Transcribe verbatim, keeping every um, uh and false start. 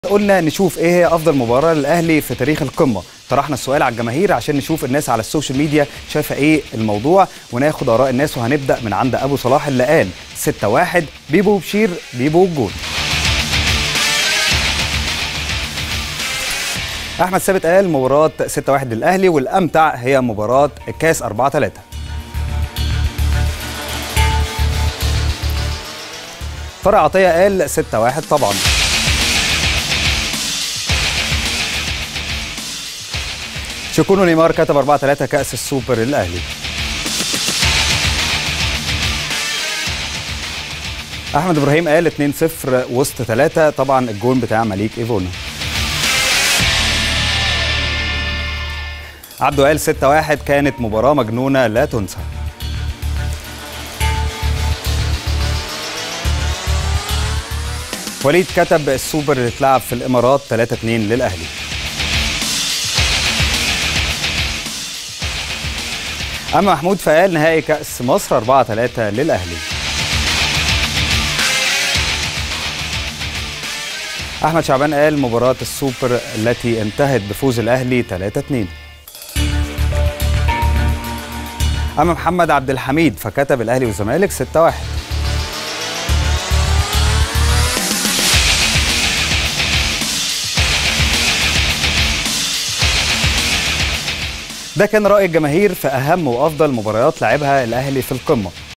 قلنا نشوف ايه هي افضل مباراه للاهلي في تاريخ القمه. طرحنا السؤال على الجماهير عشان نشوف الناس على السوشيال ميديا شايفه ايه الموضوع، وناخد اراء الناس. وهنبدا من عند ابو صلاح اللي قال ستة واحد بيبو بشير بيبو الجول. احمد ثابت قال مباراه ستة واحد للاهلي، والامتع هي مباراه الكاس أربعة ثلاثة. طارق عطيه قال ستة واحد طبعا. شكون نيمار كتب أربعة ثلاثة كأس السوبر للأهلي. أحمد إبراهيم قال اتنين صفر وسط ثلاثة، طبعا الجون بتاع مليك إيفونا. عبده قال ستة واحد كانت مباراة مجنونة لا تنسى. وليد كتب السوبر اللي اتلعب في الإمارات ثلاثة اثنين للأهلي. أما محمود فقال نهائي كأس مصر أربعة ثلاثة للأهلي. أحمد شعبان قال مباراة السوبر التي انتهت بفوز الأهلي ثلاثة اثنين. أما محمد عبد الحميد فكتب الأهلي والزمالك ستة واحد. ده كان رأي الجماهير في أهم وأفضل مباريات لعبها الأهلي في القمة.